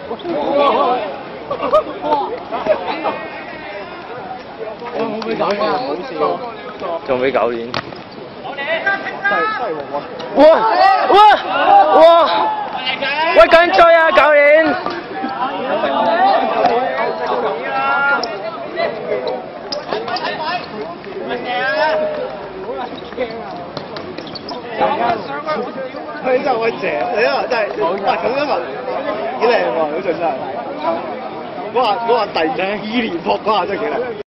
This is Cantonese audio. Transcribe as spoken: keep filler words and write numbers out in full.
仲比舊年。 真係真係喎！ 哇哇哇！喂，緊追啊！舊年。 佢真係好正，你因為真係，喂咁因為幾靚喎，嗰陣真係。嗰下嗰下突然間伊蓮撲嗰下真係幾靚。